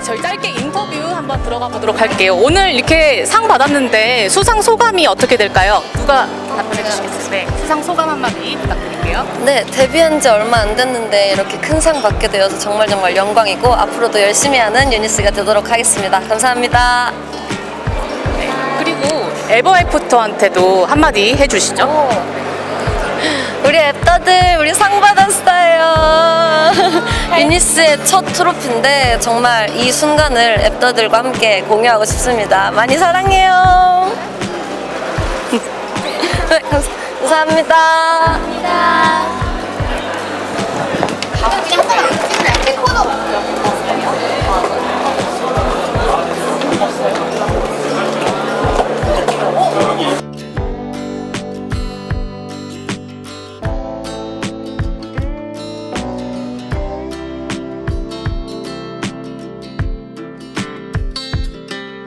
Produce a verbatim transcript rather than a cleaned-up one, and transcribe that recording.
저희 짧게 인터뷰 한번 들어가 보도록 할게요. 오늘 이렇게 상 받았는데 수상 소감이 어떻게 될까요? 누가 답변해 주시겠어요? 네, 수상 소감 한마디 부탁드릴게요. 네, 데뷔한 지 얼마 안 됐는데 이렇게 큰 상 받게 되어서 정말 정말 영광이고 앞으로도 열심히 하는 유니스가 되도록 하겠습니다. 감사합니다. 네, 그리고 에버애프터한테도 한마디 해주시죠. 오. 우리 앱다들 우리 상 받았어요. 유니스의 첫 트로피인데 정말 이 순간을 앱다들과 함께 공유하고 싶습니다. 많이 사랑해요. 네, 감사, 감사합니다. 감사합니다.